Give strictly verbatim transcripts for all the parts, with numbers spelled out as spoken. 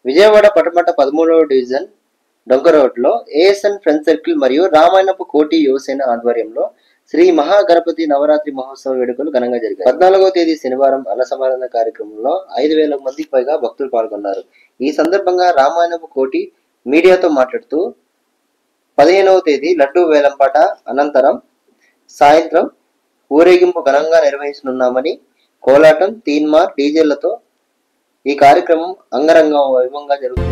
విజయవాడ పటమట పదమూడవ డివిజన్ డొంక రోడ్లో ఏఎస్ఎన్ ఫ్రెండ్స్ సర్కిల్ మరియు రామాయణపు కోటి యువసేన ఆధ్వర్యంలో శ్రీ మహాగణపతి నవరాత్రి మహోత్సవ వేడుకలు ఘనంగా జరిగాయి. పద్నాలుగవ తేదీ శనివారం అన్న సమారాధన కార్యక్రమంలో ఐదు వేల మందికి పైగా భక్తులు పాల్గొన్నారు. ఈ సందర్భంగా రామాయణపు కోటి మీడియాతో మాట్లాడుతూ పదిహేనవ తేదీ లడ్డూ వేలంపాట అనంతరం సాయంత్రం ఊరేగింపు ఘనంగా నిర్వహించనున్నామని, కోలాటం, తీన్మార్, డీజేలతో ఈ కార్యక్రమం అంగరంగ వైభవంగా జరుగుతుంది.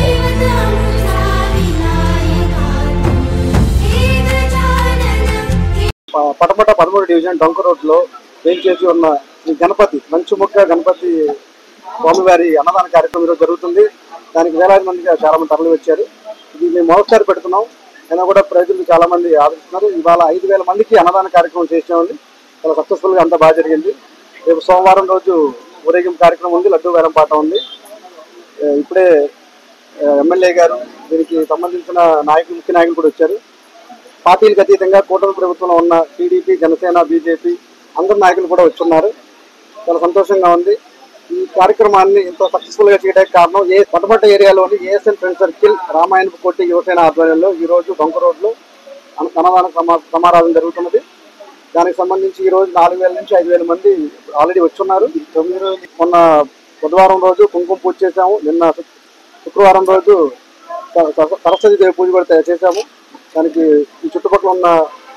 పటమట పదమూడు డివిజన్ డొంక రోడ్ లో వేయించేసి ఉన్న ఈ గణపతి మంచుముక్క గణపతి స్వామివారి అన్నదాన కార్యక్రమం ఈరోజు జరుగుతుంది. దానికి వేలాది మందిగా చాలా మంది తరలి వచ్చారు. ఇది మేము మొదటిసారి పెడుతున్నాం, అయినా కూడా ప్రజలు చాలా మంది ఆదరిస్తున్నారు. ఇవాళ ఐదు వేల మందికి అన్నదాన కార్యక్రమం చేసామండి. చాలా సక్సెస్ఫుల్ గా అంతా బాగా జరిగింది. రేపు సోమవారం రోజు ఊరేగింపు కార్యక్రమం ఉంది, లడ్డూ వేలంపాట ఉంది. ఇప్పుడే ఎమ్మెల్యే గారు దీనికి సంబంధించిన నాయకులు ముఖ్య నాయకులు కూడా వచ్చారు. పార్టీలకు అతీతంగా కూటమి ప్రభుత్వంలో ఉన్న టీడీపీ, జనసేన, బీజేపీ అందరు నాయకులు కూడా వచ్చున్నారు. చాలా సంతోషంగా ఉంది. ఈ కార్యక్రమాన్ని ఎంతో సక్సెస్ఫుల్ గా చేయడానికి కారణం ఏ పటమట ఏరియాలోని ఏఎస్ఎన్ ఫ్రెండ్స్ సర్కిల్ రామాయణపు కోటి యువసేన ఆధ్వర్యంలో ఈ రోజు డొంక రోడ్ లో అన్నదాన సమారాధన జరుగుతున్నది. దానికి సంబంధించి ఈ రోజు నాలుగు వేల నుంచి ఐదు వేల మంది ఆల్రెడీ వచ్చున్నారు. తొమ్మిది రోజు మొన్న బుధవారం రోజు కుంకుమ పూజ చేశాము. నిన్న శుక్రవారం రోజు సరస్వతి దేవి పూజ కూడా చేశాము. దానికి ఈ చుట్టుపక్కల ఉన్న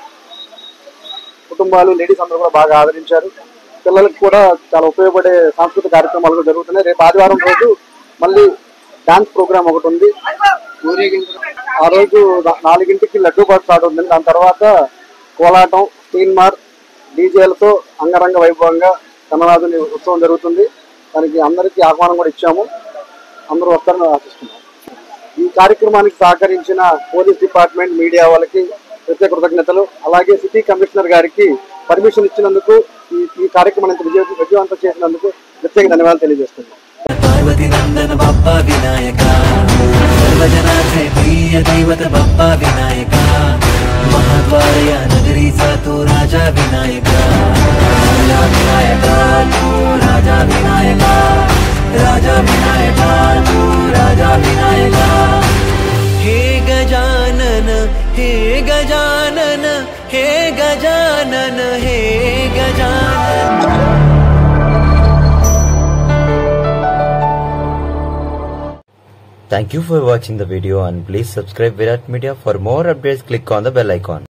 కుటుంబాలు, లేడీస్ అందరూ కూడా బాగా ఆదరించారు. పిల్లలకు కూడా చాలా ఉపయోగపడే సాంస్కృతిక కార్యక్రమాలు కూడా జరుగుతున్నాయి. రేపు ఆదివారం రోజు మళ్ళీ డాన్స్ ప్రోగ్రామ్ ఒకటి ఉంది. ఆ రోజు నాలుగింటికి లడ్డూ పాట స్టార్ట్ అవుతుంది. దాని తర్వాత కోలాటం, తీన్మార్, డీజేలతో అంగరంగ వైభవంగా కన్ననాథుని ఉత్సవం జరుగుతుంది. దానికి అందరికీ ఆహ్వానం కూడా ఇచ్చాము. అందరూ వస్తారని ఆశిస్తున్నాం. ఈ కార్యక్రమానికి సహకరించిన పోలీస్ డిపార్ట్మెంట్, మీడియా వాళ్ళకి ప్రత్యేక కృతజ్ఞతలు. అలాగే సిటీ కమిషనర్ గారికి పర్మిషన్ ఇచ్చినందుకు, ఈ ఈ కార్యక్రమాన్ని విజయ విజయవంతం చేసినందుకు ప్రత్యేక ధన్యవాదాలు తెలియజేస్తున్నాం. पार्वती नंदन बप्पा विनायका सर्वजनाचे प्रिय दैवत बप्पा विनायका महाद्वारया नगरी सा तू राजा विनायका राजा विनायका तू राजा विनायका राजा विनायका तू राजा विनायका हे गजानन हे गजानन हे गजानन हे Gajanan. Thank you for watching the video and please subscribe Virat Media. For more updates, click on the bell icon.